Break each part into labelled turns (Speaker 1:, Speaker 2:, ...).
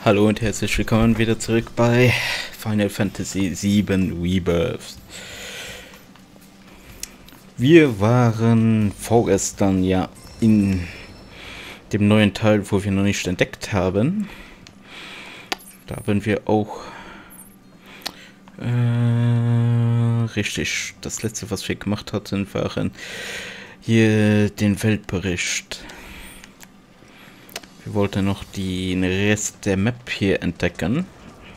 Speaker 1: Hallo und herzlich willkommen wieder zurück bei Final Fantasy VII Rebirth. Wir waren vorgestern ja in dem neuen Teil, wo wir noch nicht entdeckt haben. Da haben wir auch richtig, das letzte, was wir gemacht hatten, waren hier den Weltbericht. Wir wollten noch den Rest der Map hier entdecken.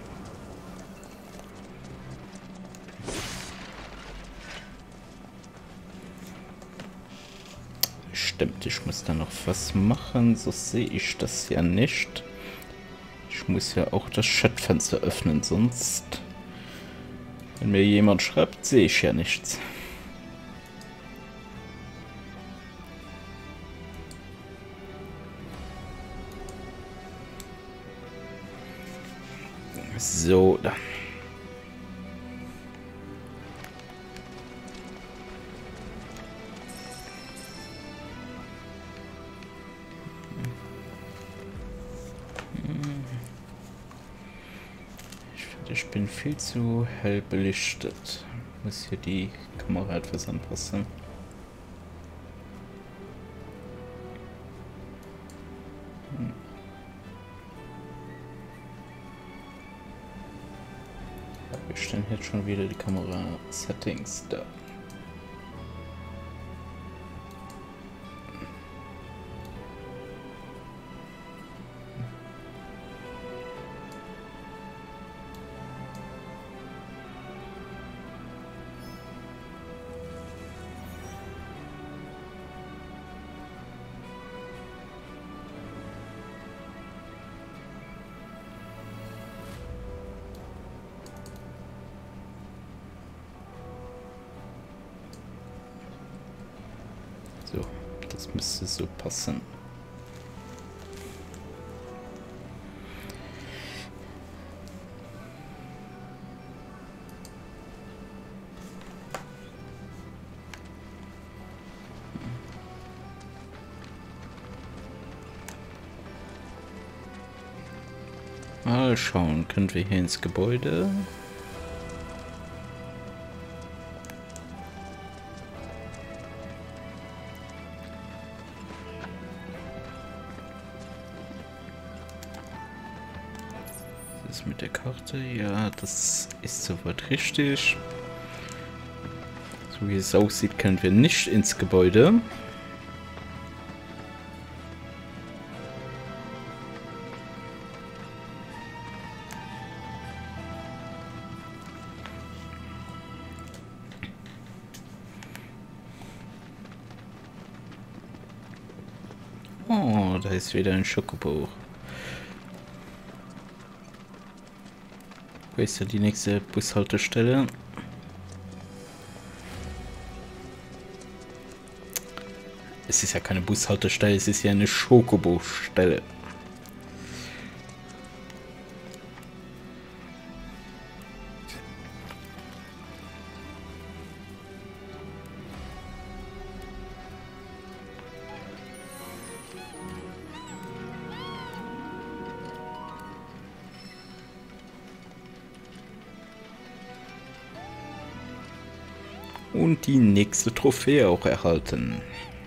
Speaker 1: Stimmt, ich muss da noch was machen, so sehe ich das ja nicht. Ich muss ja auch das Chatfenster öffnen, sonst, wenn mir jemand schreibt, sehe ich ja nichts. So, da. Ich bin viel zu hell belichtet. Ich muss hier die Kamera etwas anpassen. Wir stellen jetzt schon wieder die Kamera-Settings da. So, das müsste so passen. Mal schauen, können wir hier ins Gebäude? Mit der Karte, ja, das ist soweit richtig. So wie es aussieht, können wir nicht ins Gebäude. Oh, da ist wieder ein Schokobo. Wo ist ja die nächste Bushaltestelle? Es ist ja keine Bushaltestelle, es ist ja eine Schokobo-Stelle. Und die nächste Trophäe auch erhalten.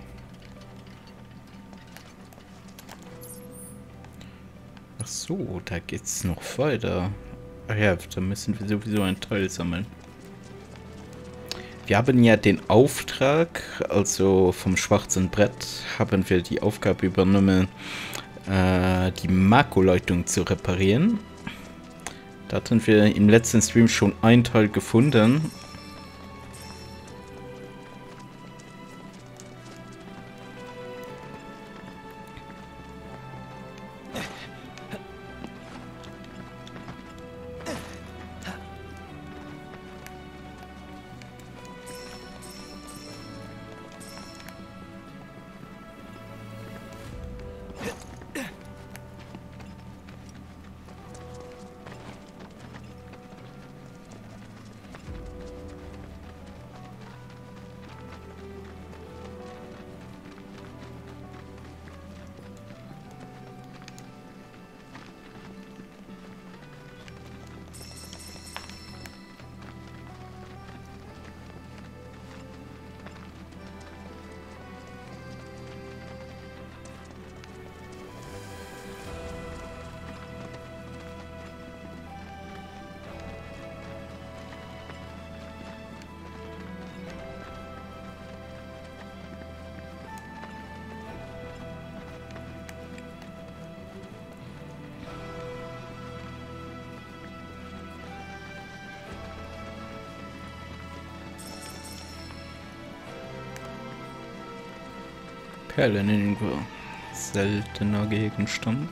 Speaker 1: Ach so, da geht's noch weiter. Ach ja, da müssen wir sowieso einen Teil sammeln. Wir haben ja den Auftrag, also vom schwarzen Brett, haben wir die Aufgabe übernommen, die Makroleitung zu reparieren. Da hatten wir im letzten Stream schon einen Teil gefunden. Perlen irgendwo. Seltener Gegenstand.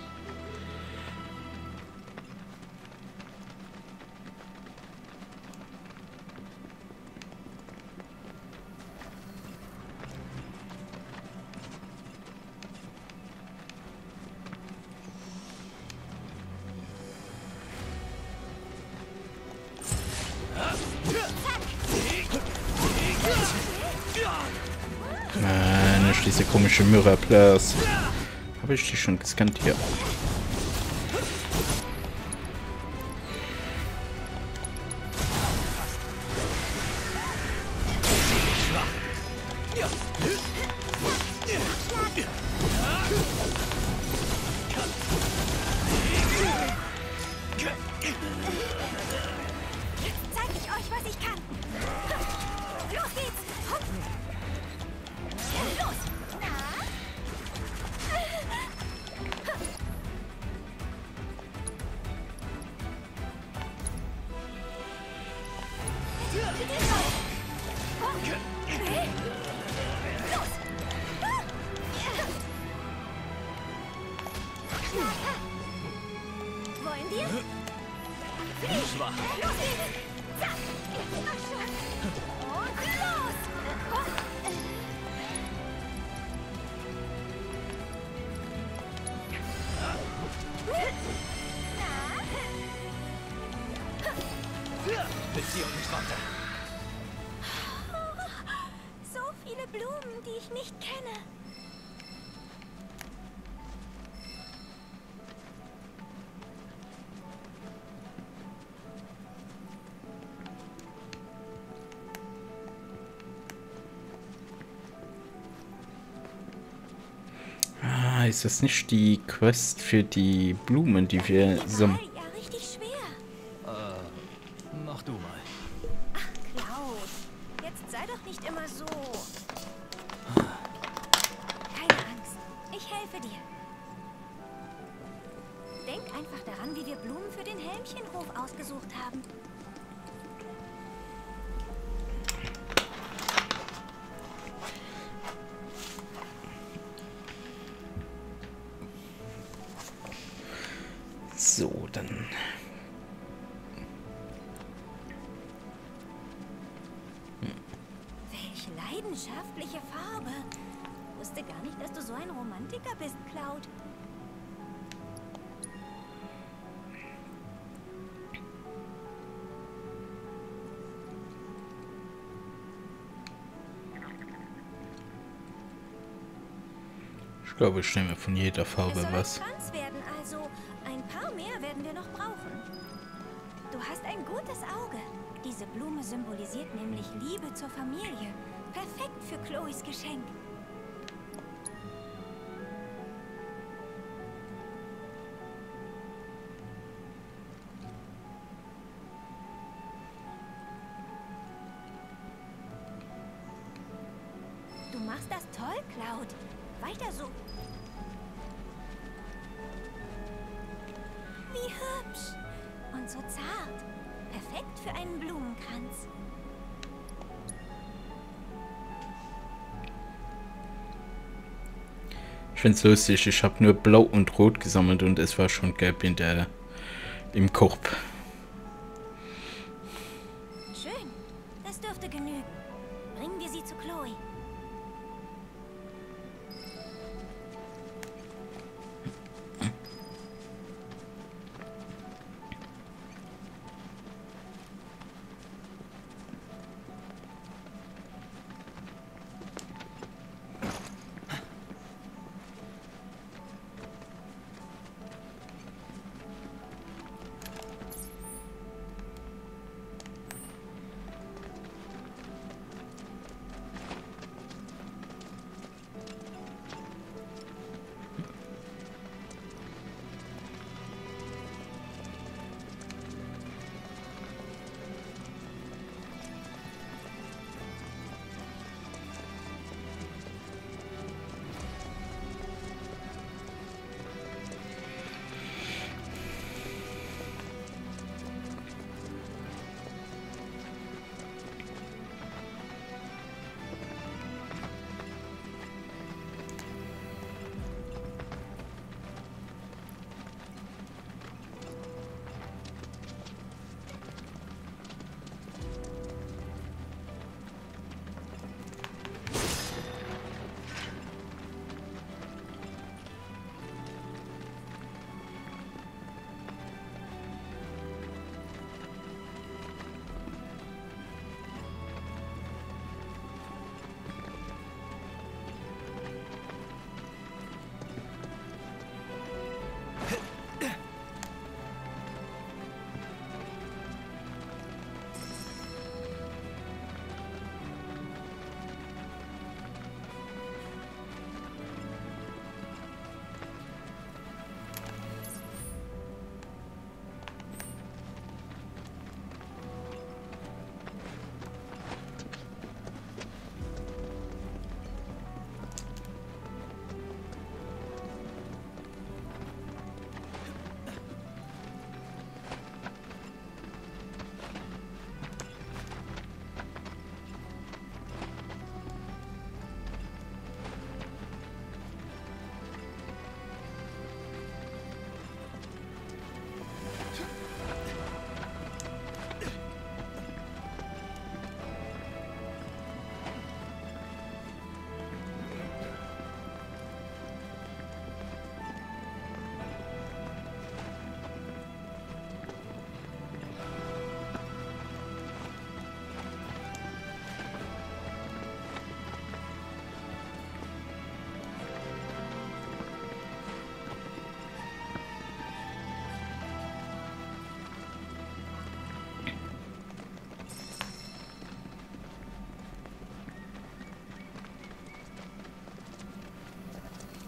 Speaker 1: Nicht diese komische Mirrorplatz. Habe ich die schon gescannt hier?
Speaker 2: Zeig ich euch, was ich kann. Los geht's. Los. Na? Wollen wir? Los geht's! Zack! Und los!
Speaker 3: Beziehung nicht weiter.
Speaker 2: So viele Blumen, die ich nicht kenne.
Speaker 1: Ist das nicht die Quest für die Blumen, die wir so...
Speaker 2: Ja, richtig schwer.
Speaker 3: Mach du mal.
Speaker 2: Ach, Klaus, jetzt sei doch nicht immer so. Keine Angst, ich helfe dir. Denk einfach daran, wie wir Blumen für den Helmchenhof ausgesucht haben.
Speaker 1: So, dann...
Speaker 2: Welche leidenschaftliche Farbe. Ich wusste gar nicht, dass du so ein Romantiker bist, Cloud.
Speaker 1: Ich glaube, ich nehme von jeder Farbe
Speaker 2: Es soll
Speaker 1: was.
Speaker 2: ein Kranz werden, also ein paar mehr werden wir noch brauchen. Du hast ein gutes Auge. Diese Blume symbolisiert nämlich Liebe zur Familie. Perfekt für Chloes Geschenk. Du machst das toll, Cloud. Weiter so. Wie hübsch. Und so zart. Perfekt für einen Blumenkranz.
Speaker 1: Ich finde es lustig, ich habe nur Blau und Rot gesammelt und es war schon gelb im Korb.
Speaker 2: Schön. Das dürfte genügen. Bringen wir sie zu Chloe.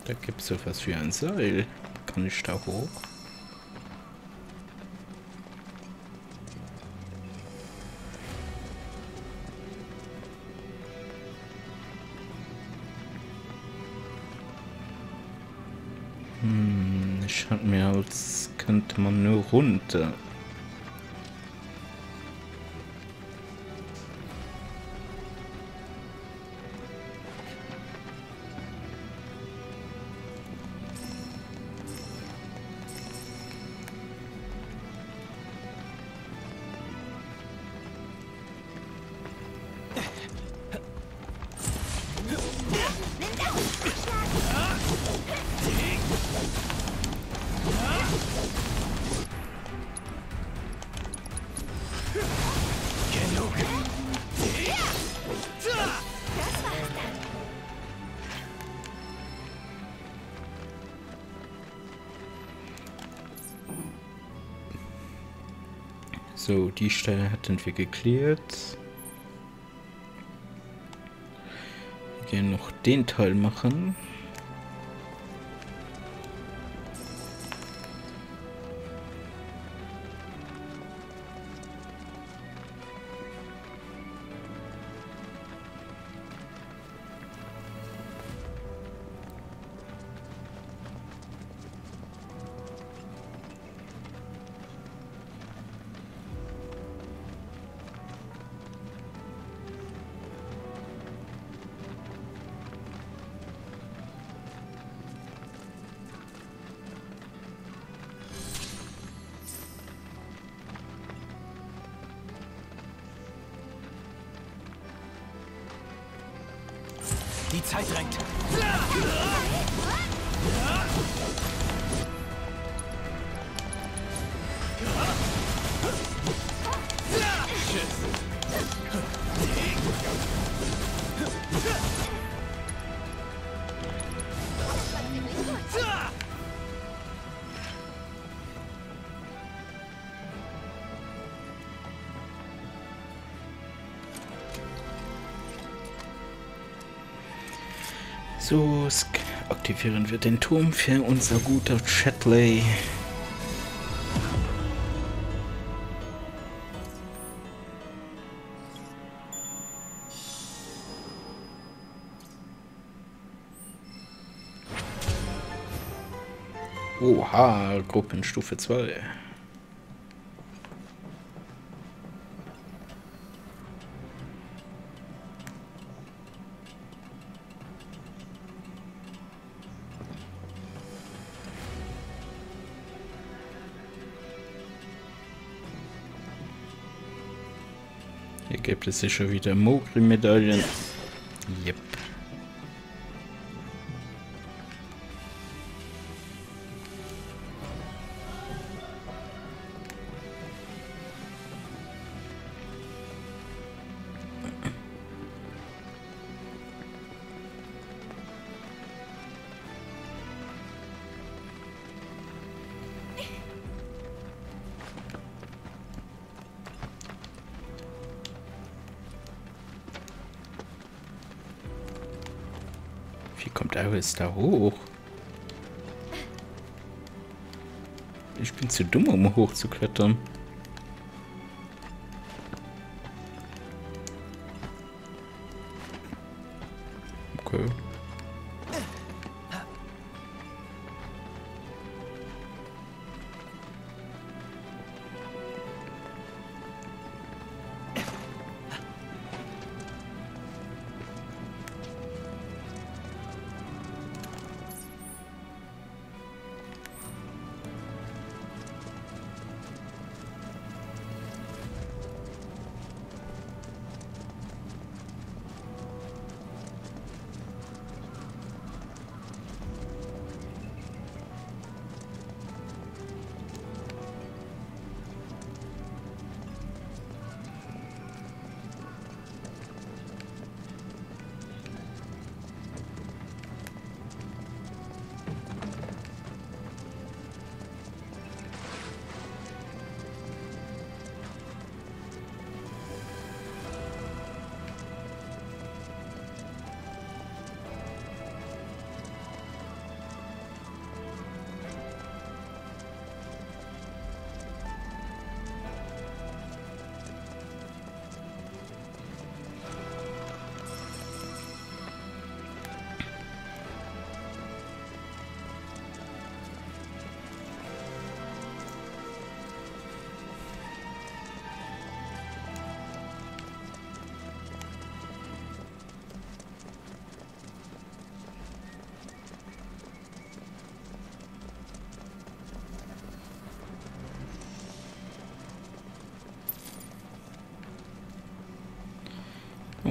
Speaker 1: Da gibt es sowas wie ein Seil. Kann ich da hoch? Schaut mir aus, könnte man nur runter. So, die Stelle hatten wir geklärt. Wir gehen noch den Teil machen.
Speaker 3: Die Zeit drängt.
Speaker 1: So, aktivieren wir den Turm für unser guter Chatley. Oha, Gruppenstufe 2. Hier gibt es sicher wieder Mogri-Medaillen. Yep. Wie kommt Iris da hoch? Ich bin zu dumm, um hoch zu klettern. Okay.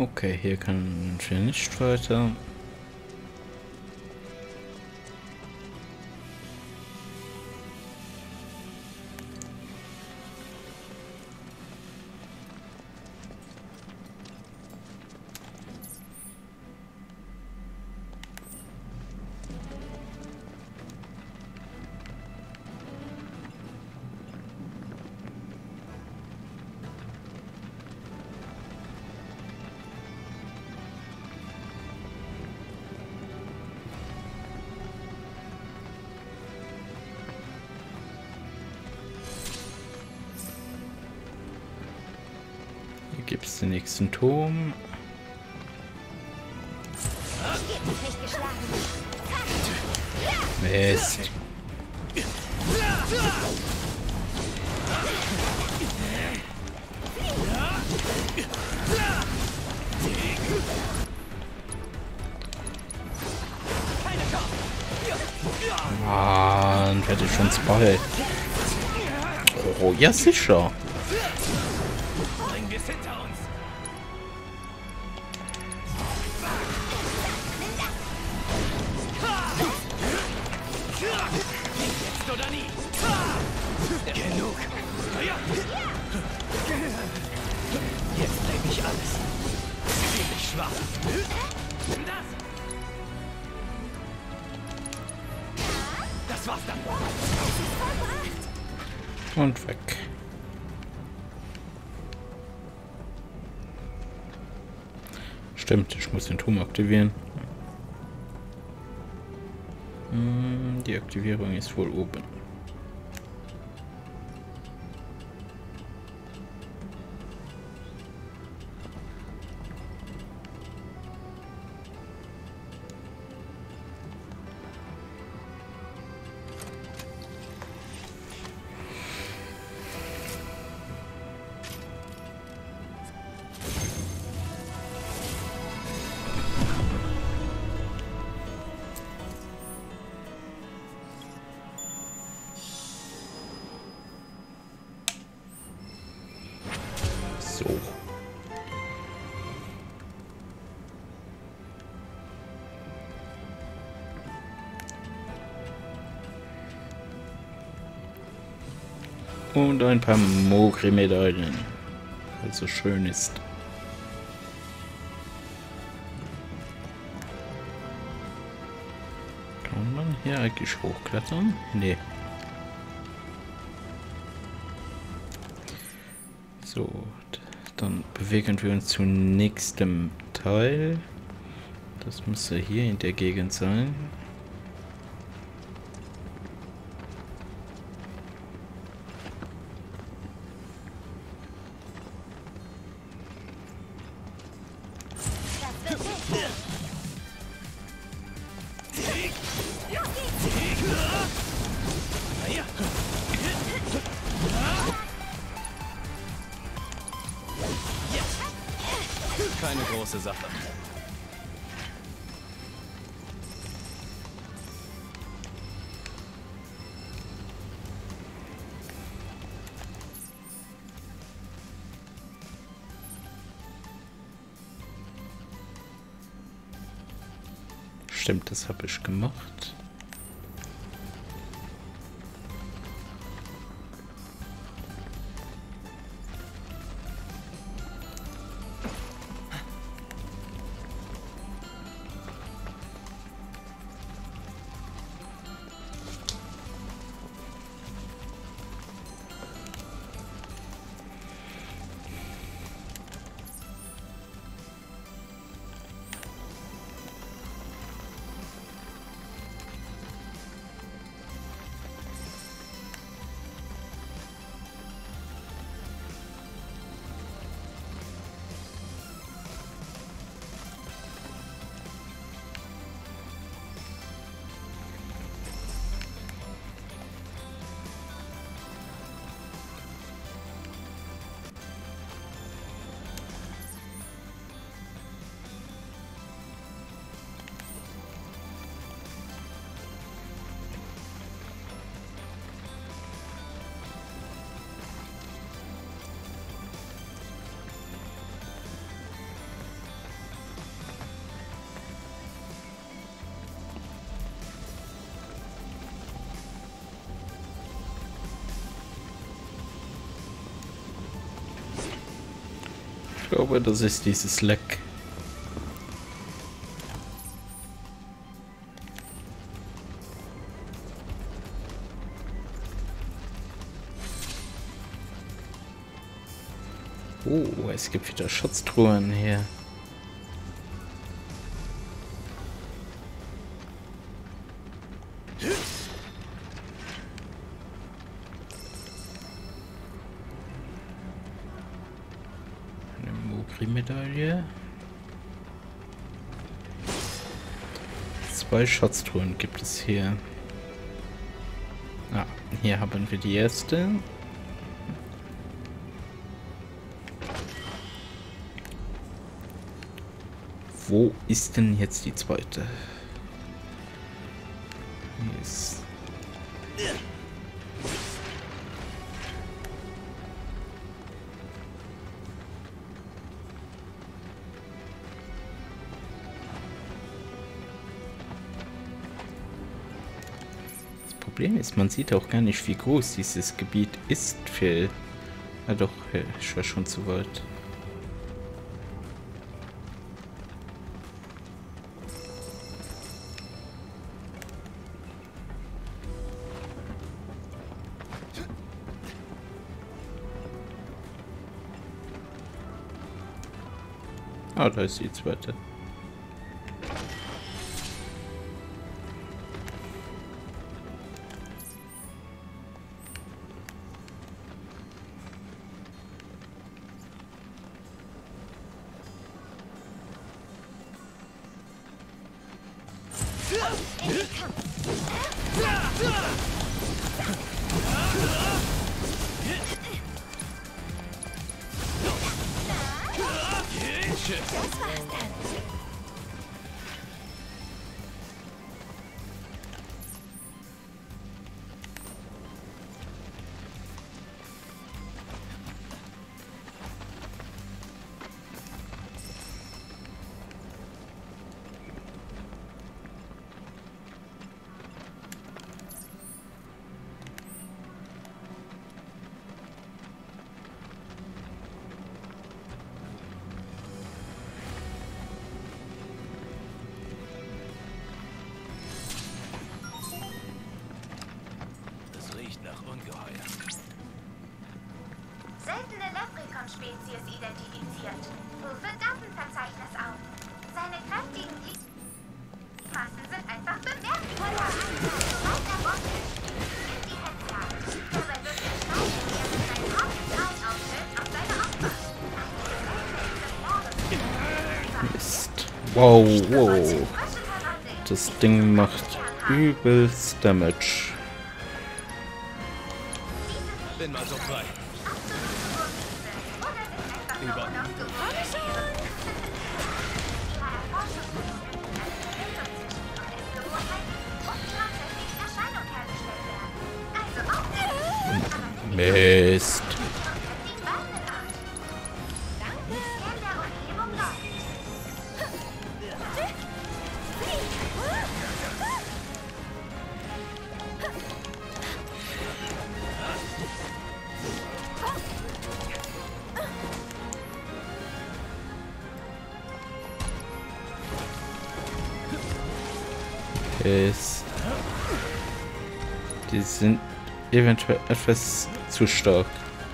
Speaker 1: Okay, hier können wir nicht weiter. Hier gibt es den nächsten Turm. Mist. Mann, werde ich schon Ball. Oh, ja sicher.
Speaker 3: Bringen wir es hinter uns. Jetzt oder nie. Genug. Jetzt nehme ich alles. Ziemlich schwach. Nimm das. Das war's dann.
Speaker 1: Und weg. Stimmt, ich muss den Turm aktivieren. Die Aktivierung ist wohl oben. So. Und ein paar Mogri-Medaillen, weil es so schön ist. Kann man hier eigentlich hochklettern? Nee. So, dann bewegen wir uns zum nächsten Teil. Das müsste hier in der Gegend sein.
Speaker 3: Keine große Sache.
Speaker 1: Stimmt, das habe ich gemacht. glaube, das ist dieses Leck. Oh, es gibt wieder Schatztruhen hier. Eine Mogri-Medaille. 2 Schatztruhen gibt es hier. Ah, hier haben wir die erste. Wo ist denn jetzt die zweite? Hier ist... Das Problem ist, man sieht auch gar nicht, wie groß dieses Gebiet ist für... Ah doch, ich war schon zu weit. Ah, da ist die zweite.
Speaker 4: Seltene Leprechaun-Spezies identifiziert. Rufe Datenverzeichnis auf. Seine kräftigen Gliedmaßen sind einfach bemerkenswert. Sobald er Bock ist, nimmt die Hetze ab. Dabei wird er schneiden, während sein Hauptstrahl aufstellt auf seine Opfer.
Speaker 1: Mist. Wow, wow. Das Ding macht übelst Damage.
Speaker 3: Bin mal so frei.
Speaker 1: Mist. Die sind eventuell etwas zu stark.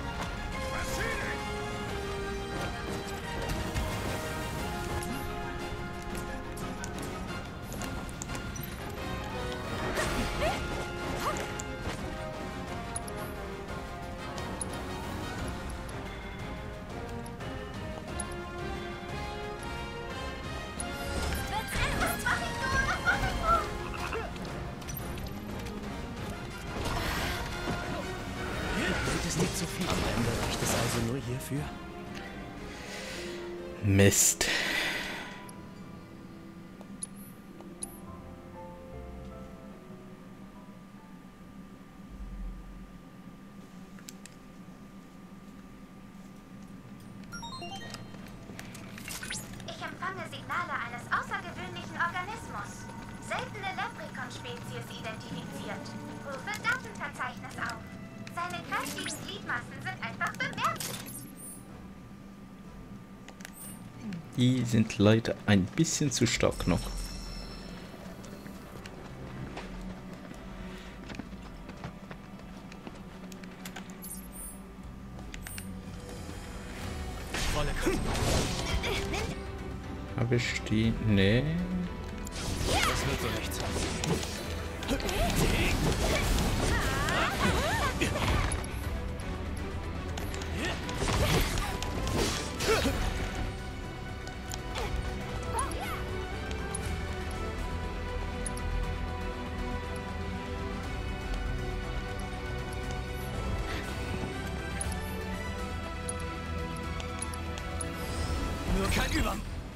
Speaker 1: Mist.
Speaker 4: Ich empfange Signale eines außergewöhnlichen Organismus. Seltene Leprechaun-Spezies identifiziert. Rufe Datenverzeichnis auf. Seine kräftigen Gliedmaßen sind einfach bemerkenswert.
Speaker 1: Die sind leider ein bisschen zu stark noch. Habe ich die? Nee.
Speaker 3: Das wird so nichts. Nur kein Über.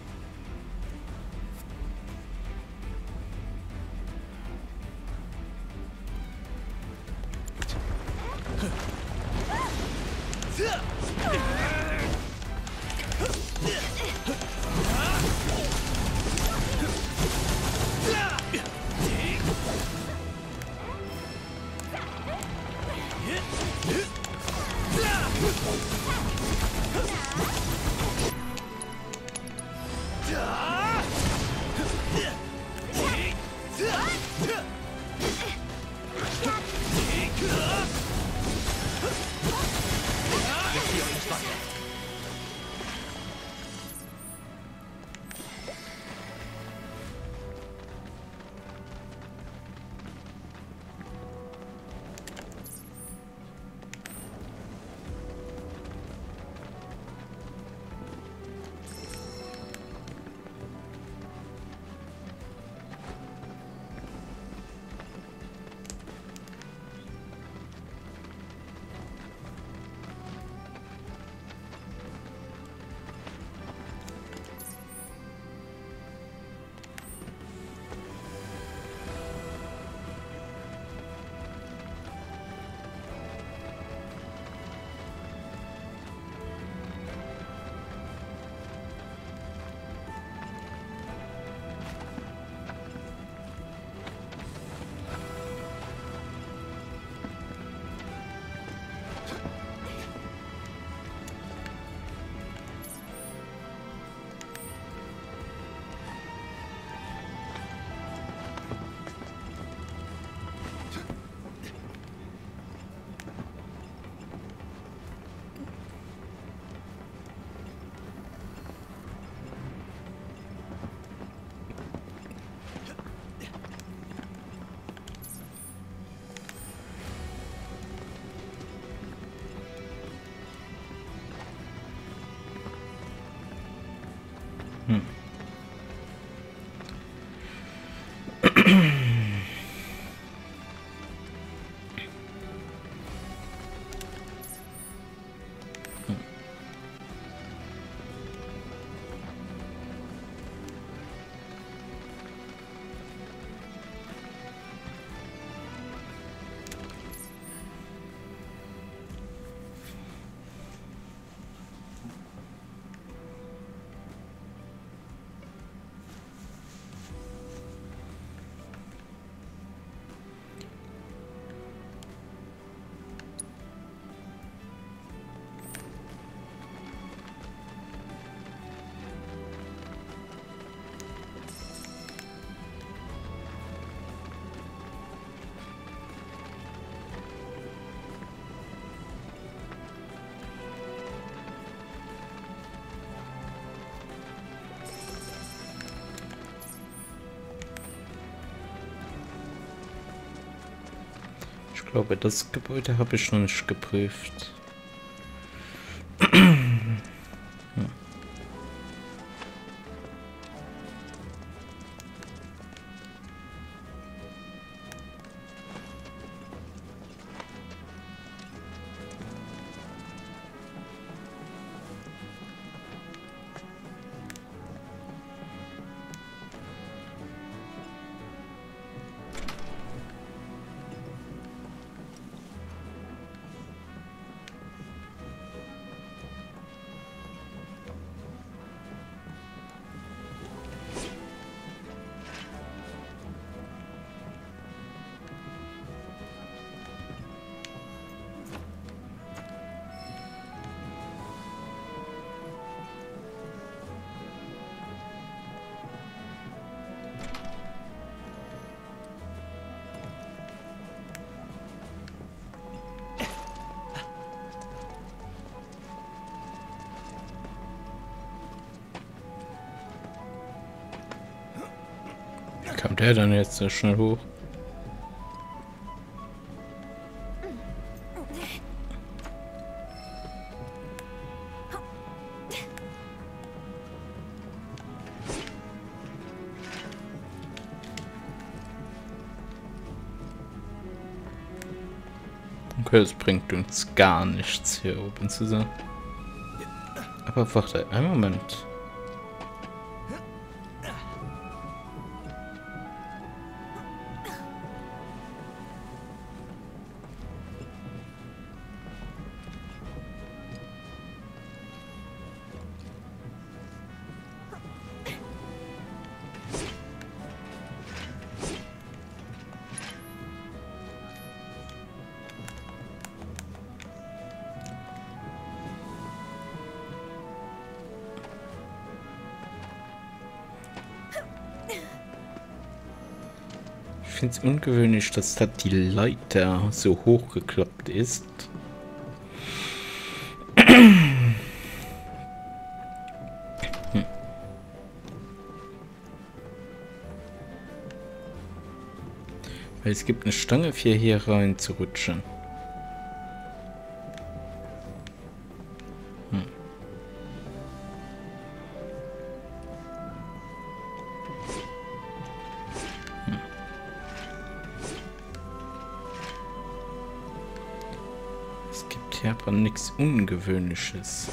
Speaker 1: Ich glaube, das Gebäude habe ich noch nicht geprüft. Kommt der dann jetzt so schnell hoch? Okay, es bringt uns gar nichts, hier oben zu sein. Aber warte, einen Moment. Ich finde es ungewöhnlich, dass da die Leiter so hochgeklappt ist. Weil es gibt eine Stange für hier rein zu rutschen. Hier aber nichts Ungewöhnliches.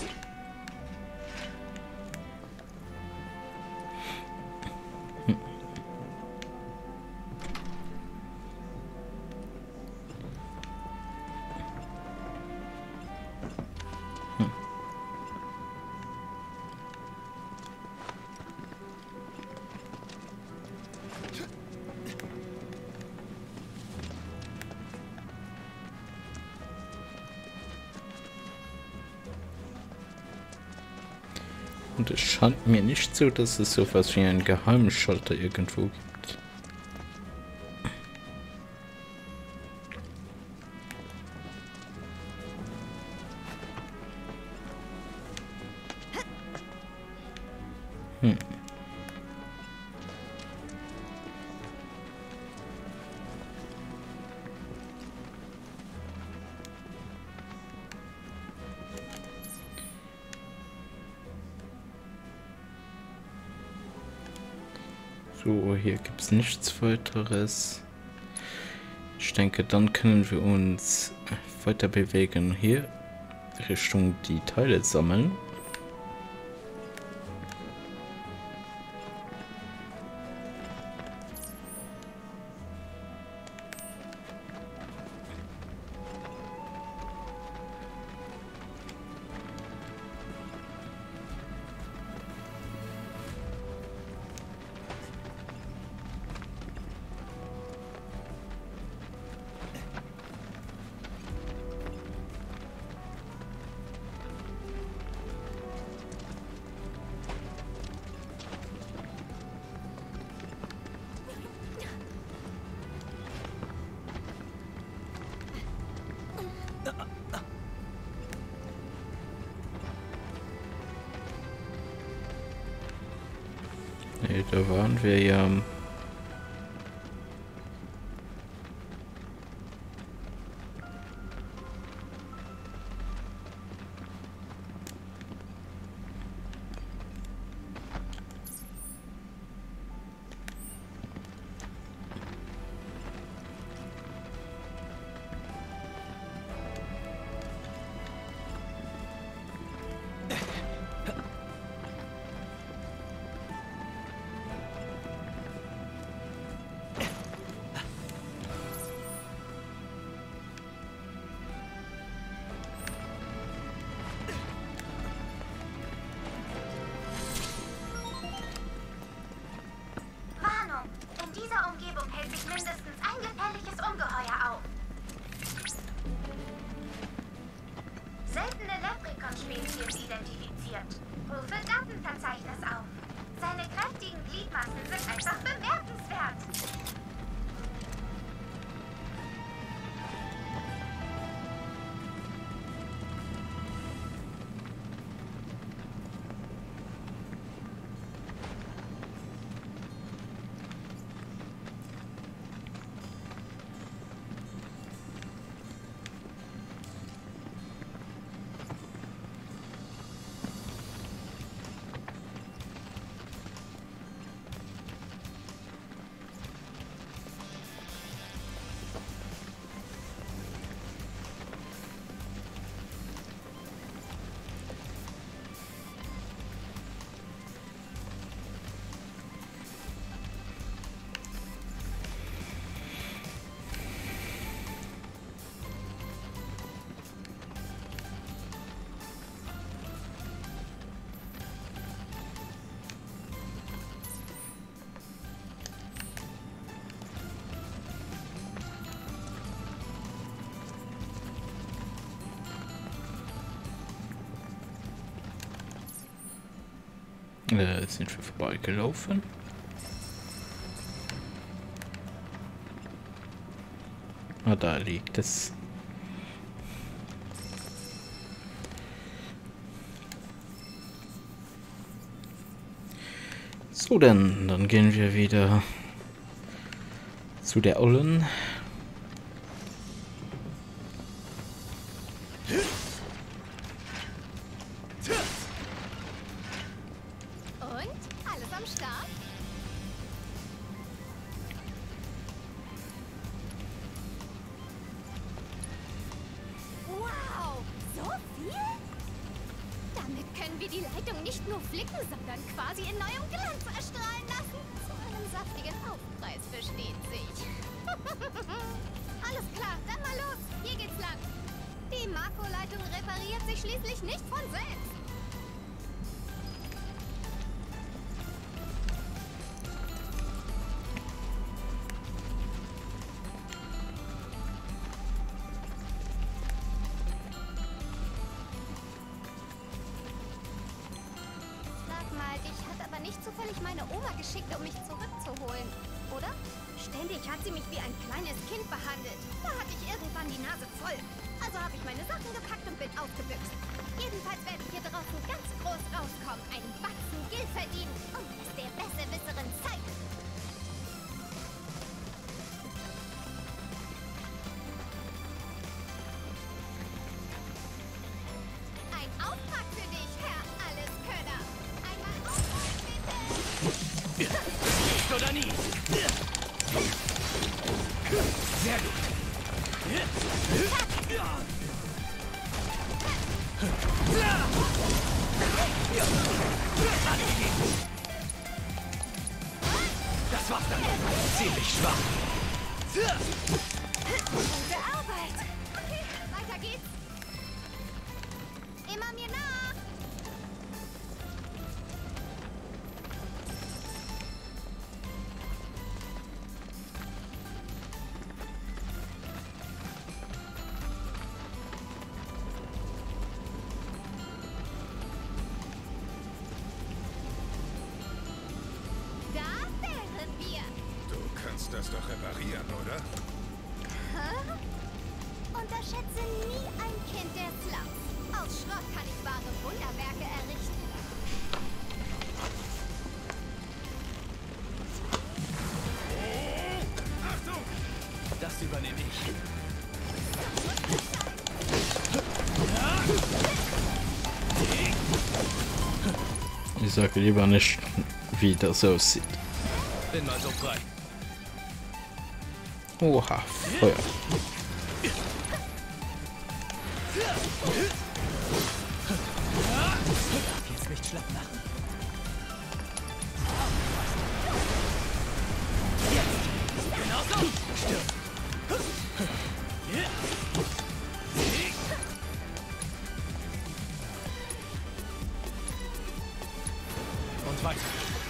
Speaker 1: Und es scheint mir nicht so, dass es sowas wie einen Geheimschalter irgendwo gibt. So, hier gibt es nichts weiteres. Ich denke, dann können wir uns weiter bewegen hier Richtung die Teile sammeln. Nee, da waren wir ja. Sind wir vorbeigelaufen? Ah, da liegt es. So, dann gehen wir wieder zu der Ollen.
Speaker 2: Die Leitung nicht nur flicken, sondern quasi in neuem Glanz erstrahlen lassen. Zu einem saftigen Aufpreis, versteht sich. Alles klar, dann mal los. Hier geht's lang. Die Makroleitung repariert sich schließlich nicht von selbst. Zufällig meine Oma geschickt, um mich zurückzuholen, oder? Ständig hat sie mich wie ein kleines Kind behandelt. Da hatte ich irgendwann die Nase voll. Also habe ich meine Sachen gepackt und bin ausgebüxt. Jedenfalls werde ich hier draußen ganz groß rauskommen, einen Batzen Gil verdienen und es der Besserwisserin zeigen. Ein Auftrag für dich, Herr Alleskönner. Einmal aufräumen, bitte.
Speaker 3: Nicht oder nie. Sehr gut. Das war's dann. Ziemlich schwach.
Speaker 2: Gute Arbeit. Okay, weiter geht's. Immer mir nach.
Speaker 5: Das doch reparieren, oder?
Speaker 2: Hä? Unterschätze nie ein Kind der Slums. Aus Schrott kann ich wahre Wunderwerke errichten.
Speaker 3: Achtung! Das übernehme ich.
Speaker 1: Ich sage lieber nicht, wie das aussieht.
Speaker 3: Bin mal so frei.
Speaker 1: Oha, Feuer.
Speaker 3: Jetzt nicht schlapp machen. Genau so. Stirb. Und weiter.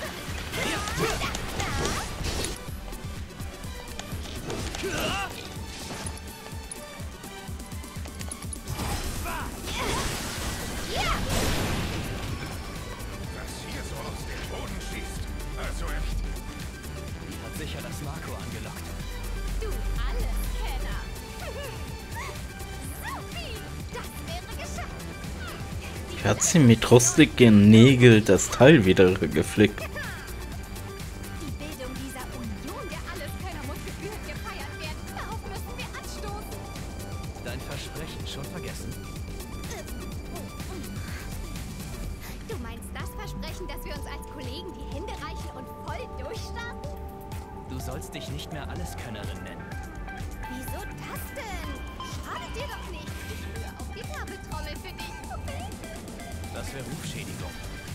Speaker 3: Sicher das Marco angelockt.
Speaker 2: Du Alleskenner. Sophie, das wäre geschafft.
Speaker 1: Wie hat sie mit rostigen Nägeln das Teil wieder geflickt?
Speaker 2: Die Bildung dieser Union der Alleskönner muss gebührend gefeiert werden. Darauf müssen wir anstoßen.
Speaker 3: Dein Versprechen schon vergessen?
Speaker 2: Du meinst das Versprechen, dass wir uns als Kollegen die Hände reichen und voll durchstarten?
Speaker 3: Du sollst dich nicht mehr Alleskönnerin nennen.
Speaker 2: Wieso das denn? Schadet dir doch nicht. Ich rühre auf die Nabeltrommel für dich, okay?
Speaker 3: Das wäre Rufschädigung.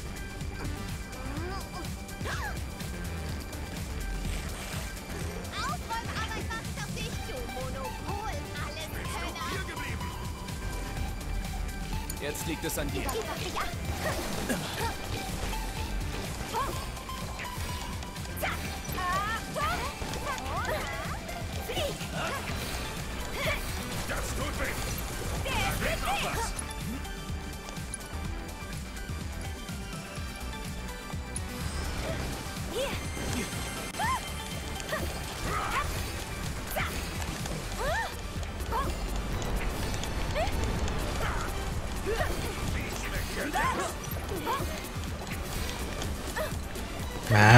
Speaker 2: Aufräumarbeit wartet auf dich, du Monopol-Alleskönner.
Speaker 3: Jetzt liegt es an dir.
Speaker 2: Die Waffe, ja.
Speaker 5: Das tut weh. Da geht noch was.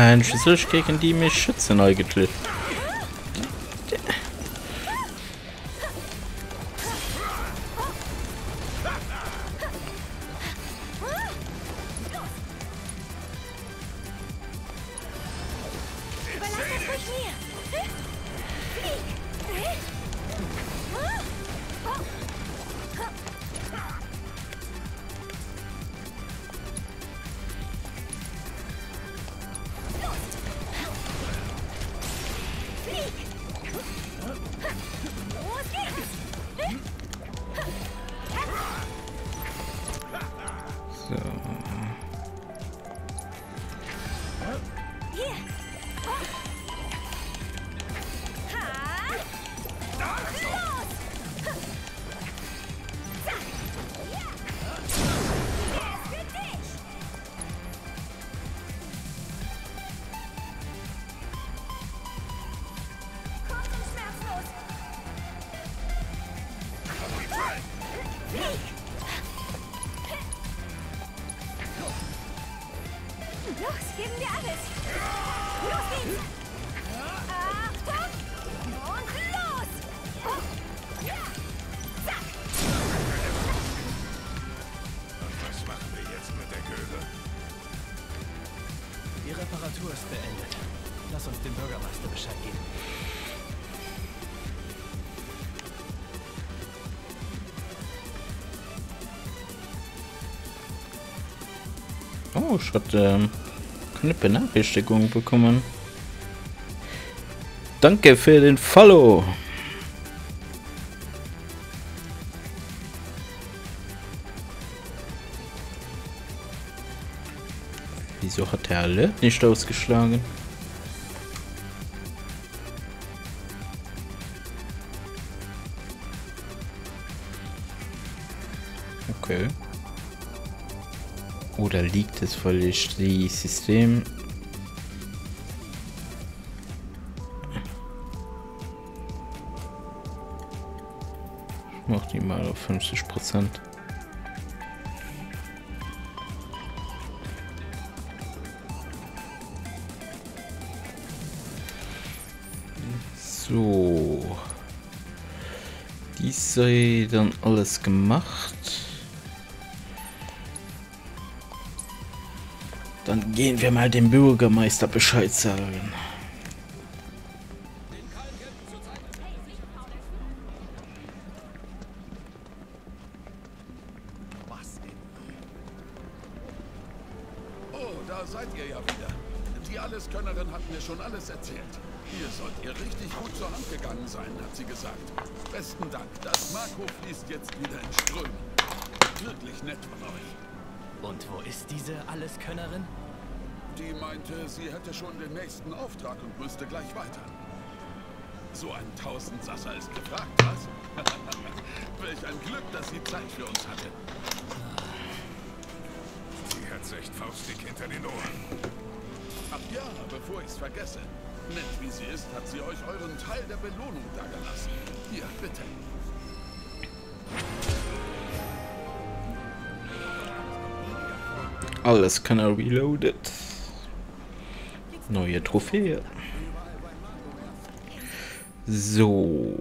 Speaker 1: Mensch, soll ich gegen die mich schützen eigentlich?
Speaker 2: Los, geben wir alles! Los geht's! Achtung! Und los! Zack!
Speaker 5: Und was machen wir jetzt mit der Göre?
Speaker 3: Die Reparatur ist beendet. Lass uns dem Bürgermeister Bescheid geben.
Speaker 1: Oh, ich hatte eine Benachrichtigung bekommen. Danke für den Follow. Wieso hat der Alert nicht ausgeschlagen? Okay. Oder liegt es völlig die System? Ich mach die mal auf 50%. So. Dies sei dann alles gemacht. Dann gehen wir mal dem Bürgermeister Bescheid sagen.
Speaker 5: Oh, da seid ihr ja wieder. Die Alleskönnerin hat mir schon alles erzählt. Ihr sollt ihr richtig gut zur Hand gegangen sein, hat sie gesagt. Besten Dank. Das Marco fließt jetzt wieder in Strömen. Wirklich nett von euch.
Speaker 3: Und wo ist diese Alleskönnerin?
Speaker 5: Die meinte, sie hätte schon den nächsten Auftrag und müsste gleich weiter. So ein Tausendsasser ist gefragt, was? Welch ein Glück, dass sie Zeit für uns hatte.
Speaker 6: Sie hat's echt faustdick hinter den Ohren.
Speaker 5: Ach ja, bevor ich's vergesse. Nett wie sie ist, hat sie euch euren Teil der Belohnung dagelassen. Hier, bitte.
Speaker 1: Alles kann er reloaded. Neue Trophäe. So.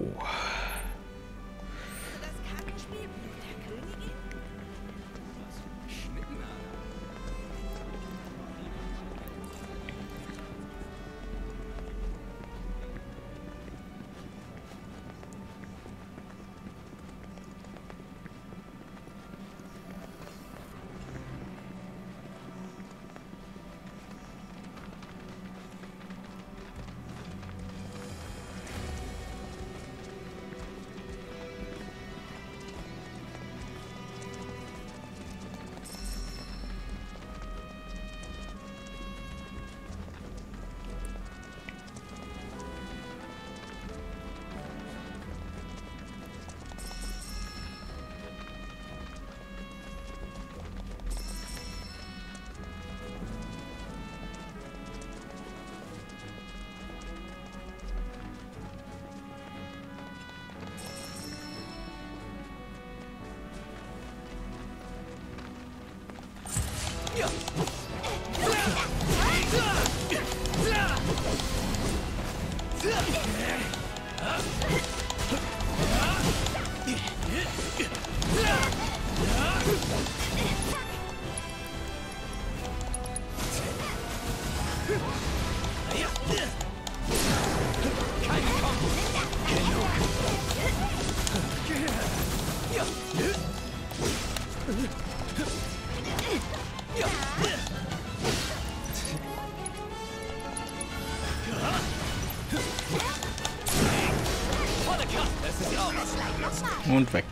Speaker 1: Und weg.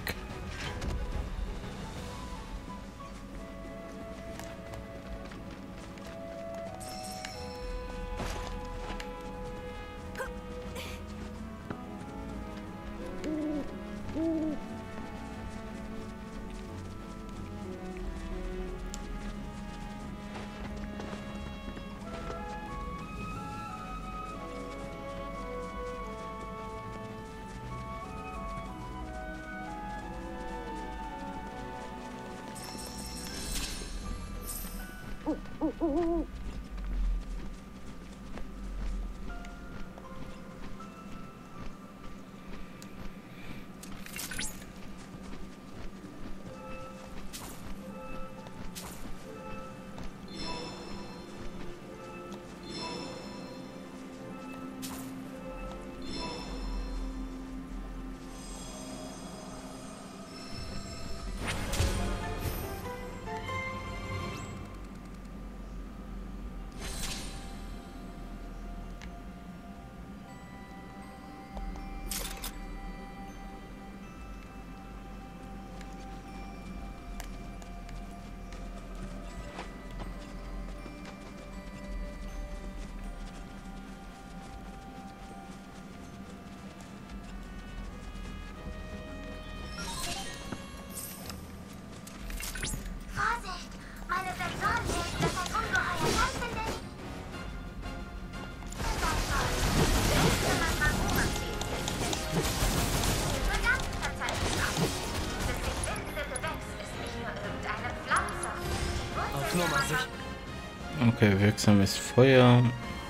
Speaker 1: Okay, wirksames Feuer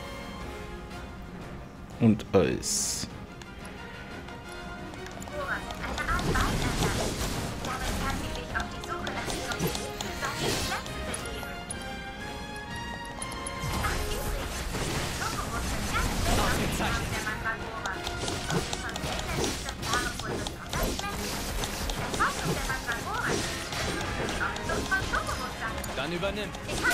Speaker 1: und Eis.
Speaker 3: Dann übernimm.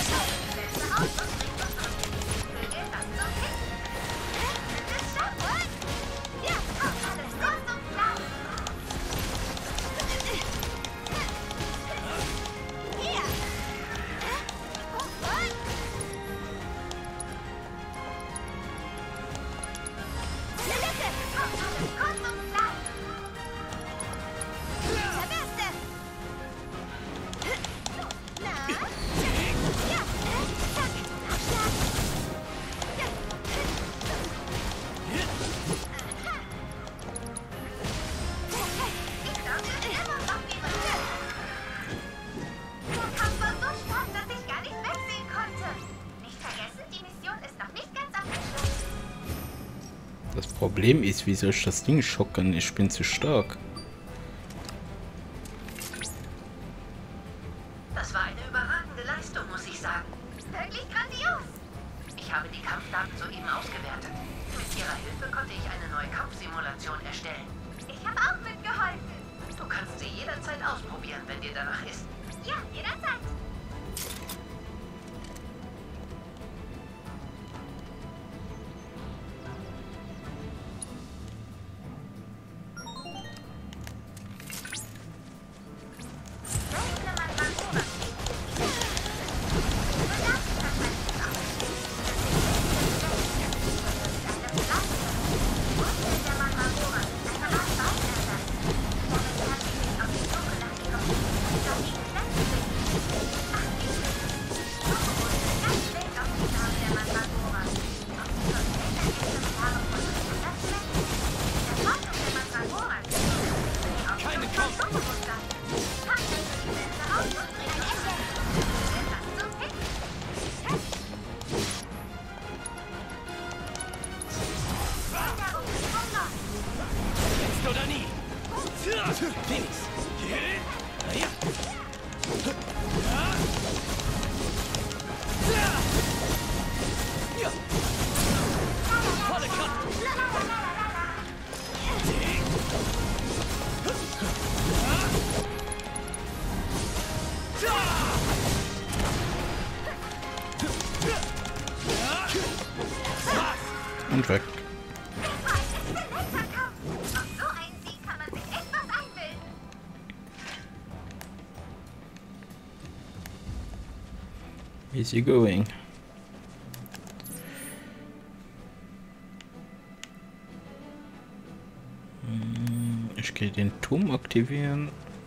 Speaker 1: Das Problem ist, wie soll ich das Ding schocken? Ich bin zu stark.
Speaker 7: Das war eine überragende Leistung, muss ich sagen.
Speaker 2: Wirklich grandios.
Speaker 7: Ich habe die Kampfdaten soeben ausgewertet. Mit Ihrer Hilfe konnte ich eine neue Kampfsimulation erstellen.
Speaker 2: Ich habe auch mitgeholfen.
Speaker 7: Du kannst sie jederzeit ausprobieren, wenn dir danach ist.
Speaker 2: Ja, jederzeit.
Speaker 1: Und weg. Easy going. Ich gehe den Turm aktivieren.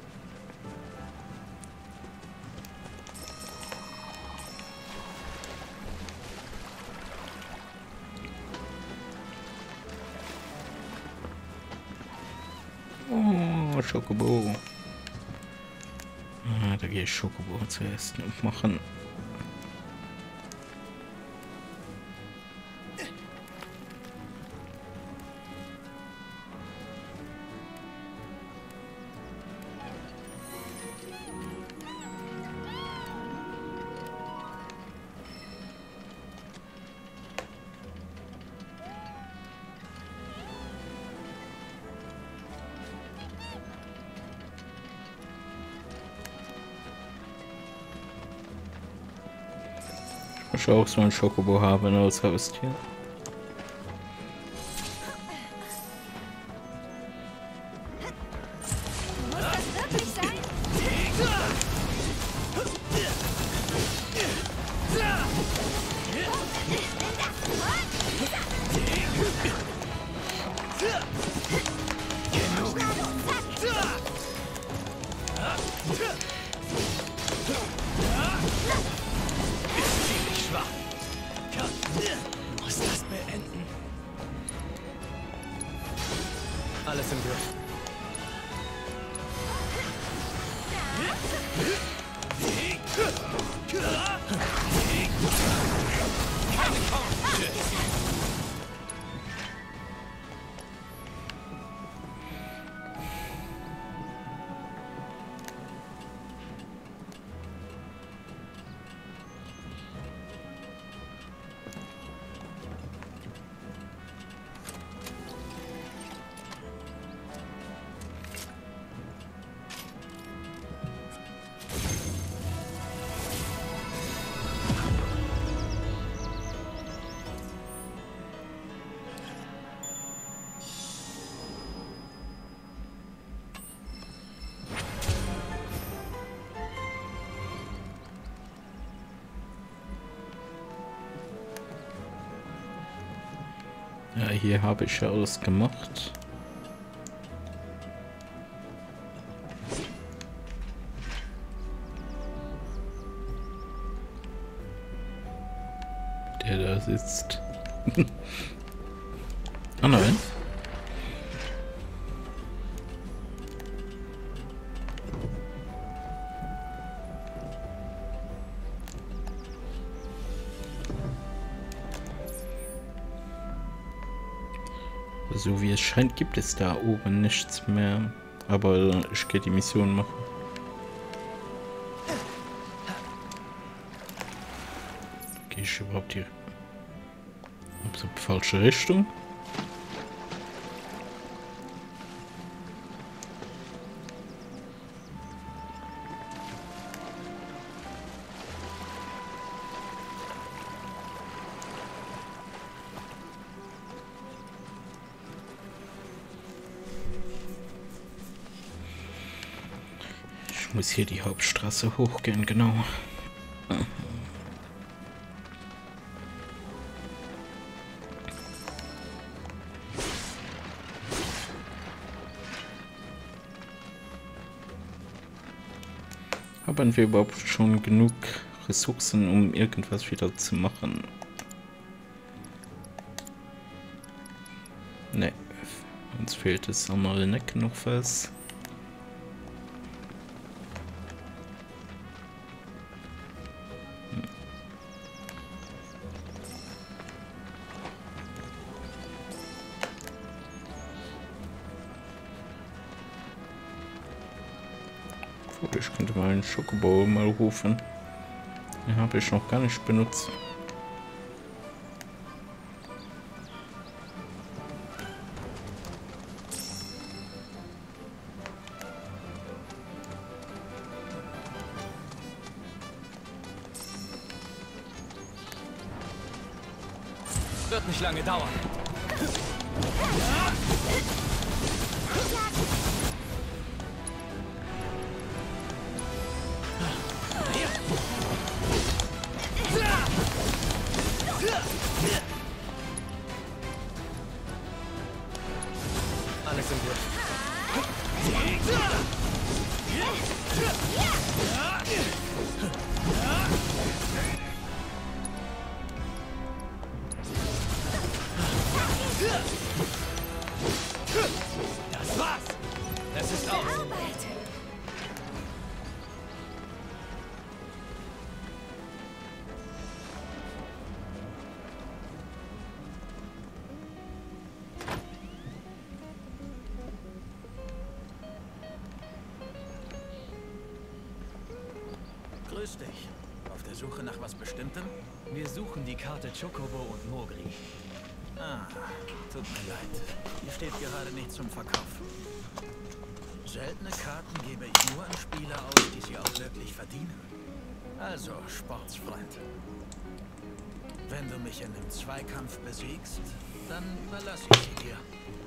Speaker 1: Oh, Schokobo. Ah, da gehe ich Schokobo zuerst machen. Ich auch so ein Schokobo haben als Haustier.
Speaker 2: Muss das wirklich sein?
Speaker 3: Muss das beenden? Alles im Griff.
Speaker 1: Ja, hier habe ich ja alles gemacht. Der da sitzt. Oh nein. So wie es scheint, gibt es da oben nichts mehr. Aber ich gehe die Mission machen. Gehe ich überhaupt hier so falsche Richtung? Ich muss hier die Hauptstraße hochgehen, genau. Haben wir überhaupt schon genug Ressourcen, um irgendwas wieder zu machen? Ne, uns fehlt es einmal nicht noch was. Obwohl, ich könnte mal einen Schokobo mal rufen. Den habe ich noch gar nicht benutzt.
Speaker 3: Wird nicht lange dauern. Alles im Griff. Das war's. Es ist aus.
Speaker 8: Grüß dich. Auf der Suche nach was Bestimmtem?
Speaker 3: Wir suchen die Karte Chocobo und Mogri.
Speaker 8: Ah, tut mir leid. Hier steht gerade nichts zum Verkauf. Seltene Karten gebe ich nur an Spieler aus, die sie auch wirklich verdienen. Also, Sportsfreund. Wenn du mich in einem Zweikampf besiegst, dann überlasse ich sie dir.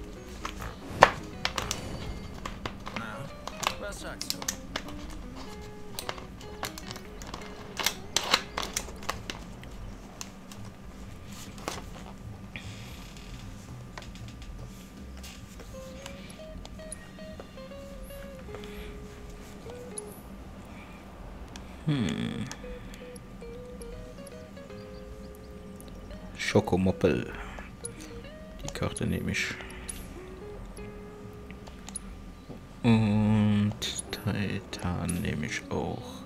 Speaker 8: Na, was sagst du?
Speaker 1: Schokomoppel. Die Karte nehme ich. Und Titan nehme ich auch.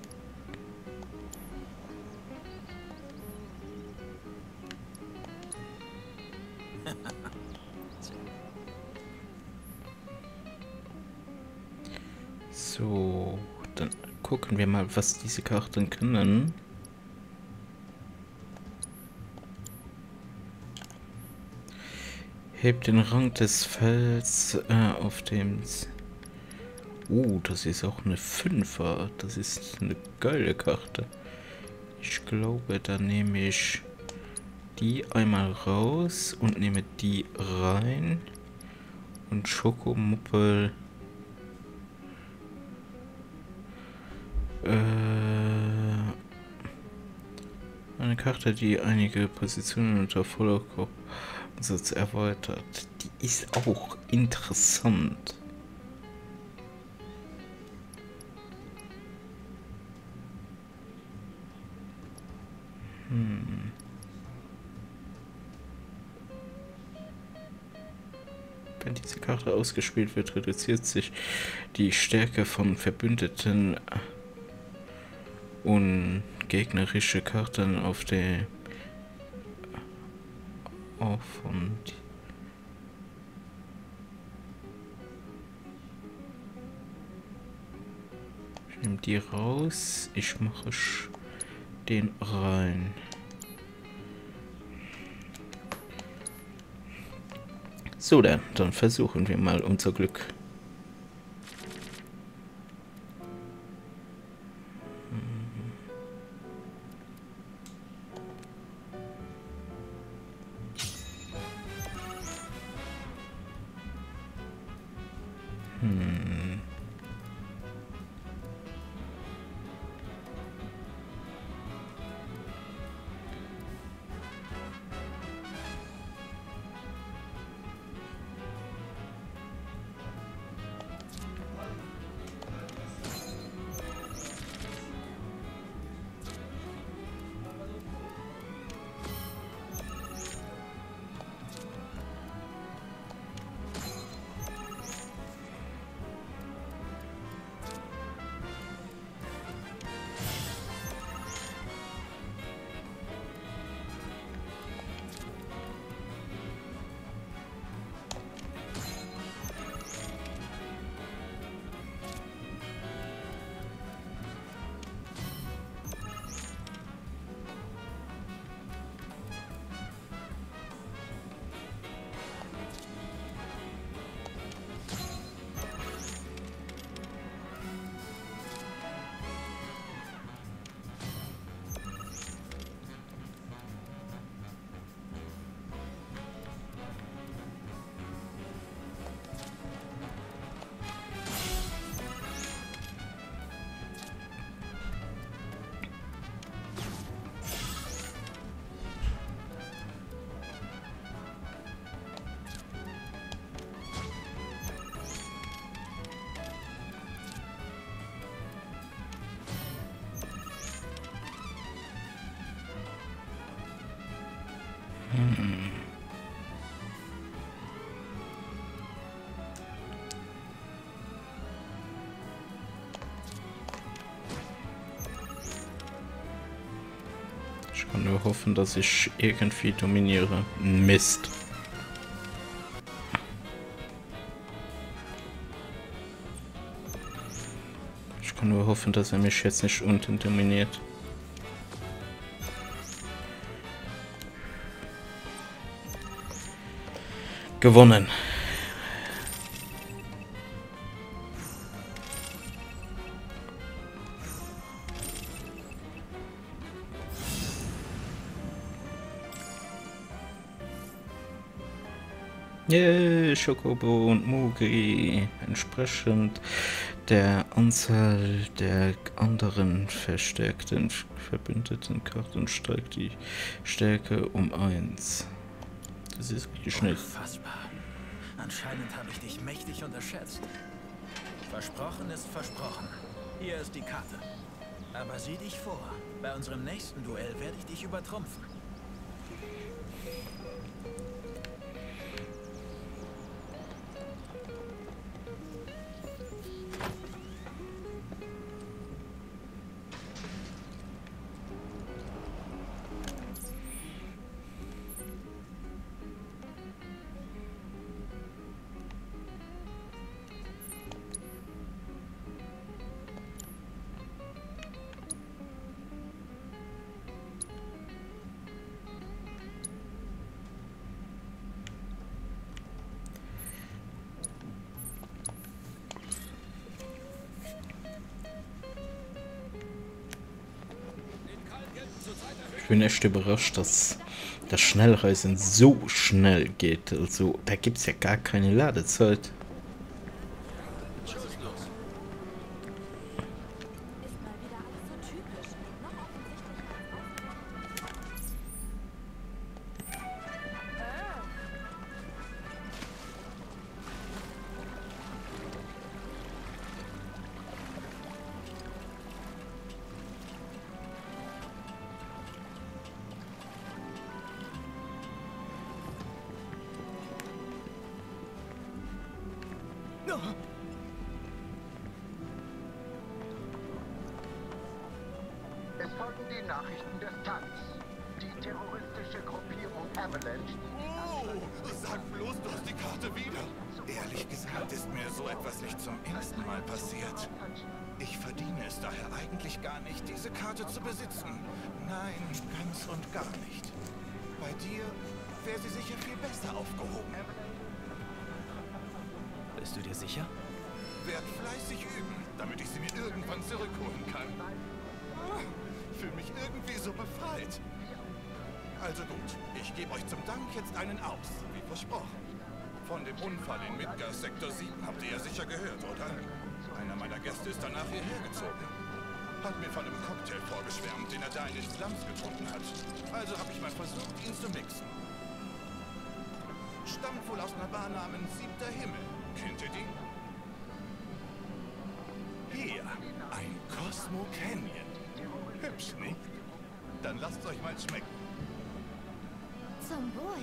Speaker 1: So, dann gucken wir mal, was diese Karten können. Hebt den Rang des Felds auf dem... das ist auch eine 5er. Das ist eine geile Karte. Ich glaube, da nehme ich die einmal raus und nehme die rein. Und Schokomuppel... eine Karte, die einige Positionen unter Vollkopfsatz erweitert. Die ist auch interessant. Wenn diese Karte ausgespielt wird, reduziert sich die Stärke von Verbündeten und gegnerische Karten auf der und ich nehme die raus, ich mache den rein. So, dann versuchen wir mal unser Glück. nur hoffen, dass ich irgendwie dominiere. Mist. Ich kann nur hoffen, dass er mich jetzt nicht unten dominiert. Gewonnen. Yeah, Schokobo und Mugi. Entsprechend der Anzahl der anderen verstärkten verbündeten Karten steigt die Stärke um 1. Das ist wirklich nicht.
Speaker 8: Unfassbar. Anscheinend habe ich dich mächtig unterschätzt. Versprochen ist versprochen. Hier ist die Karte. Aber sieh dich vor. Bei unserem nächsten Duell werde ich dich übertrumpfen.
Speaker 1: Ich bin echt überrascht, dass das Schnellreisen so schnell geht. Also da gibt es ja gar keine Ladezeit.
Speaker 9: Es folgen die Nachrichten des Tanks. Die terroristische Gruppierung Avalanche.
Speaker 6: Oh, sag bloß, du hast die Karte wieder. Ehrlich gesagt ist mir so etwas nicht zum ersten Mal passiert. Ich verdiene es daher eigentlich gar nicht, diese Karte zu besitzen. Nein, ganz und gar nicht. Bei dir wäre sie sicher viel besser aufgehoben.
Speaker 8: Bist du dir sicher?
Speaker 6: Werd fleißig üben, damit ich sie mir irgendwann zurückholen kann. Fühle mich irgendwie so befreit. Also gut, ich gebe euch zum Dank jetzt einen aus, wie versprochen. Von dem Unfall in Midgars Sektor 7 habt ihr ja sicher gehört, oder? Einer meiner Gäste ist danach hierher gezogen. Hat mir von einem Cocktail vorgeschwärmt, den er da in den Slums getrunken hat. Also habe ich mal versucht, ihn zu mixen. Stammt wohl aus einer Bar namens 7. Himmel. Kennt ihr die? Hier, ein Cosmo Canyon. Hübsch, nicht? Dann lasst euch mal schmecken.
Speaker 2: Zum Wohl.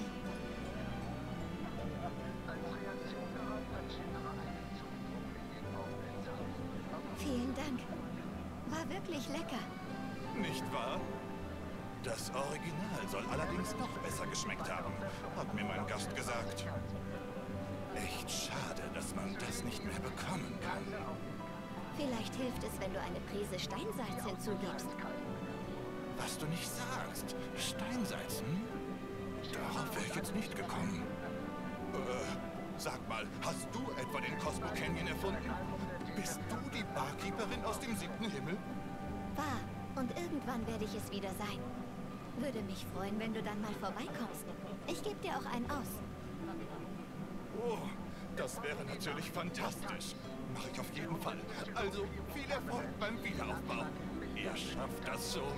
Speaker 2: Vielen Dank. War wirklich lecker.
Speaker 6: Nicht wahr? Das Original soll allerdings noch besser geschmeckt haben, hat mir mein Gast gesagt. Echt schade, dass man das nicht mehr bekommen kann.
Speaker 2: Vielleicht hilft es, wenn du eine Prise Steinsalz hinzugibst.
Speaker 6: Was du nicht sagst. Steinsalz, hm? Darauf wäre ich jetzt nicht gekommen. Sag mal, hast du etwa den Cosmo Canyon erfunden? Bist du die Barkeeperin aus dem 7. Himmel?
Speaker 2: Wahr. Und irgendwann werde ich es wieder sein. Würde mich freuen, wenn du dann mal vorbeikommst. Ich gebe dir auch einen aus.
Speaker 6: Oh, das wäre natürlich fantastisch. Mache ich auf jeden Fall. Also, viel Erfolg beim Wiederaufbau. Ihr schafft das schon.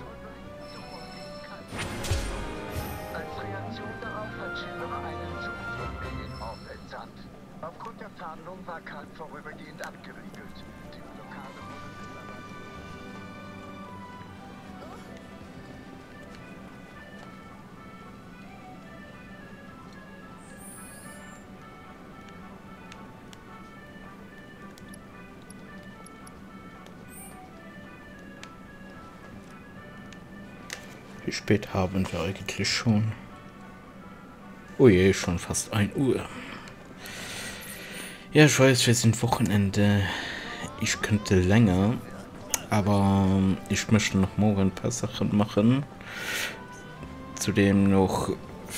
Speaker 9: Als Reaktion darauf hat Schindler einen Zugdruck in den Ort entsandt. Aufgrund der Fahndung war Kalk vorübergehend abgeriegelt. Die Blockade wurde
Speaker 1: Wie spät haben wir eigentlich schon? Oh je, schon fast 1 Uhr. Ja, ich weiß, wir sind Wochenende. Ich könnte länger, aber ich möchte noch morgen ein paar Sachen machen. Zudem noch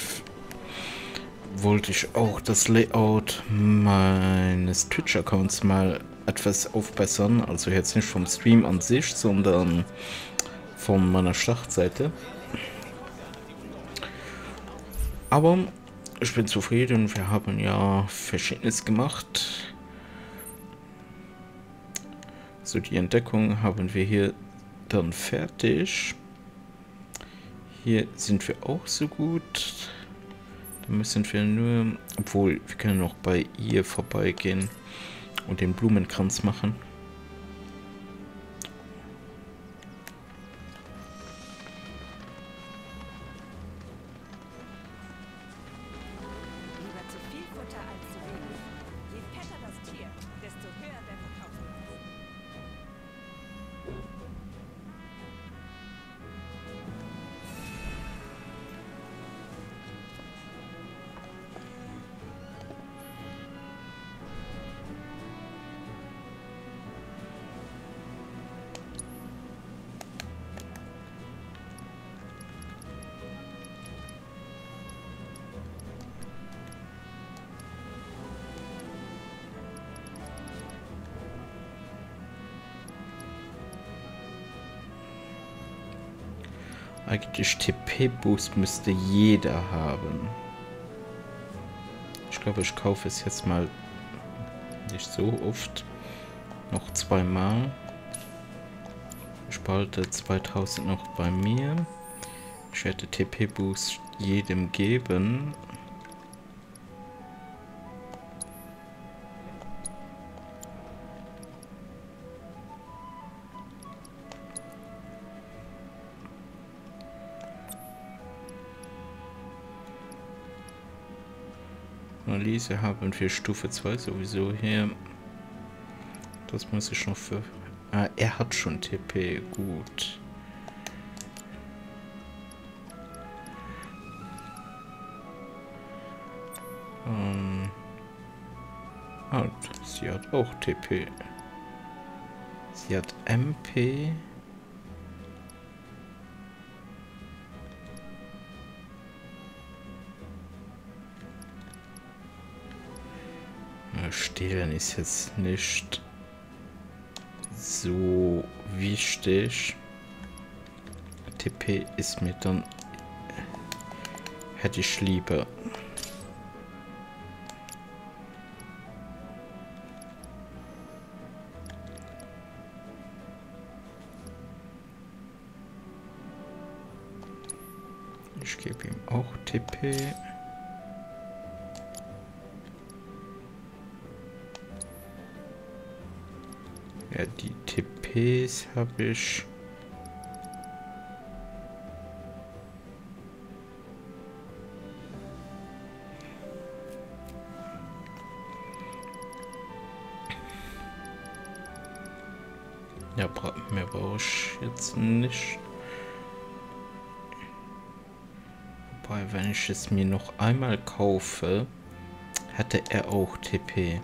Speaker 1: wollte ich auch das Layout meines Twitch-Accounts mal etwas aufbessern. Also jetzt nicht vom Stream an sich, sondern von meiner Startseite. Aber ich bin zufrieden. Wir haben ja Verschiedenes gemacht. So, die Entdeckung haben wir hier dann fertig. Hier sind wir auch so gut. Da müssen wir nur, obwohl wir können noch bei ihr vorbeigehen und den Blumenkranz machen.
Speaker 10: Lieber zu viel Futter als zu wenig. Je fetter das Tier, desto höher der Verkaufspreis.
Speaker 1: Eigentlich TP-Boost müsste jeder haben. Ich glaube, ich kaufe es jetzt mal nicht so oft. Noch 2 Mal. Ich behalte 2000 noch bei mir. Ich werde TP-Boost jedem geben. Analyse haben wir Stufe 2 sowieso hier. Das muss ich noch für... Ah, er hat schon TP. Gut. Ah, sie hat auch TP. Sie hat MP. Stehlen ist jetzt nicht so wichtig. TP ist mir dann... hätte ich lieber. Ich gebe ihm auch TP. Ja, die TPs habe ich. Ja, mehr brauche ich jetzt nicht. Wobei, wenn ich es mir noch einmal kaufe, hätte er auch TP.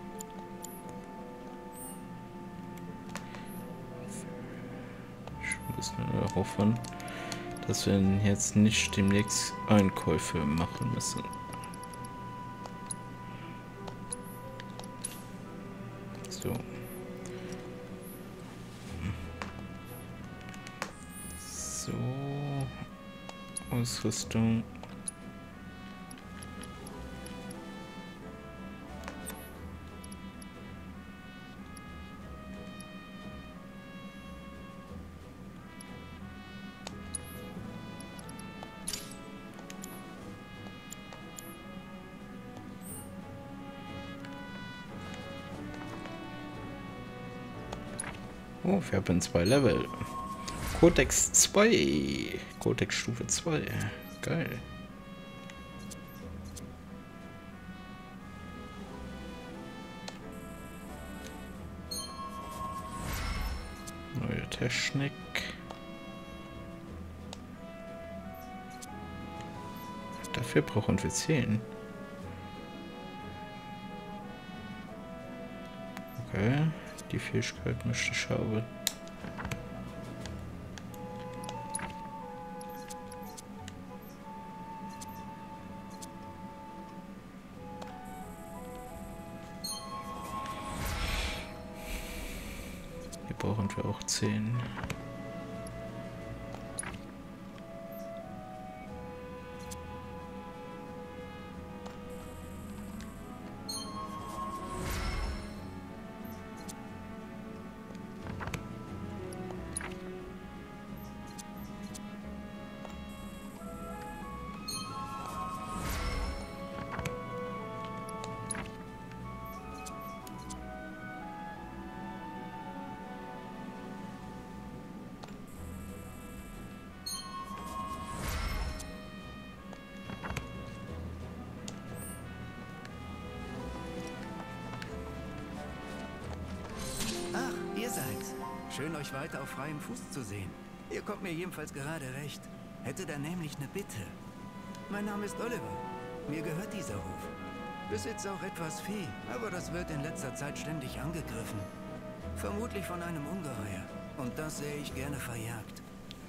Speaker 1: Nur hoffen, dass wir jetzt nicht demnächst Einkäufe machen müssen. So. So. Ausrüstung. Oh, wir haben 2 Level. Codex 2. Codex Stufe 2. Geil. Neue Technik. dafür brauchen wir 10. Okay, die Fähigkeit möchte ich haben. Hier brauchen wir auch 10.
Speaker 8: Ihr seid's. Schön, euch weiter auf freiem Fuß zu sehen. Ihr kommt mir jedenfalls gerade recht. Hätte da nämlich eine Bitte. Mein Name ist Oliver. Mir gehört dieser Hof. Besitze auch etwas Vieh, aber das wird in letzter Zeit ständig angegriffen. Vermutlich von einem Ungeheuer. Und das sähe ich gerne verjagt.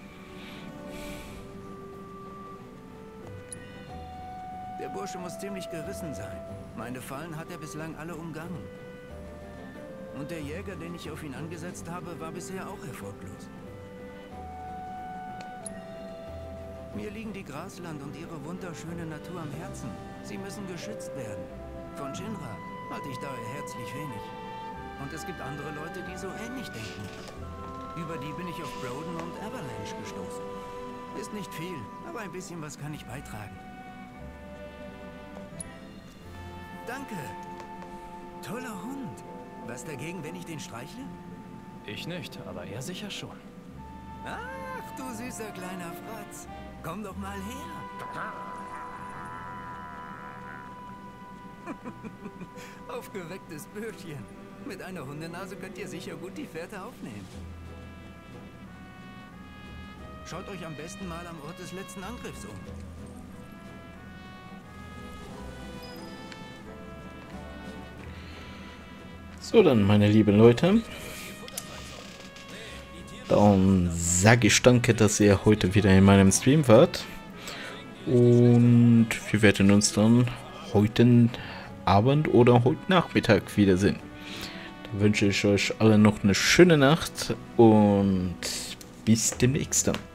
Speaker 8: Der Bursche muss ziemlich gerissen sein. Meine Fallen hat er bislang alle umgangen. Und der Jäger, den ich auf ihn angesetzt habe, war bisher auch erfolglos. Mir liegen die Grasland und ihre wunderschöne Natur am Herzen. Sie müssen geschützt werden. Von Shinra halte ich daher herzlich wenig. Und es gibt andere Leute, die so ähnlich denken. Über die bin ich auf Broden und Avalanche gestoßen. Ist nicht viel, aber ein bisschen was kann ich beitragen. Danke. Toller Hund. Was dagegen, wenn ich den streichle?
Speaker 3: Ich nicht, aber er sicher schon.
Speaker 8: Ach, du süßer kleiner Fratz. Komm doch mal her. Aufgewecktes Bürschchen. Mit einer Hundenase könnt ihr sicher gut die Fährte aufnehmen. Schaut euch am besten mal am Ort des letzten Angriffs um.
Speaker 1: So, dann, meine lieben Leute, dann sage ich danke, dass ihr heute wieder in meinem Stream wart. Und wir werden uns dann heute Abend oder heute Nachmittag wiedersehen. Dann wünsche ich euch alle noch eine schöne Nacht und bis demnächst dann.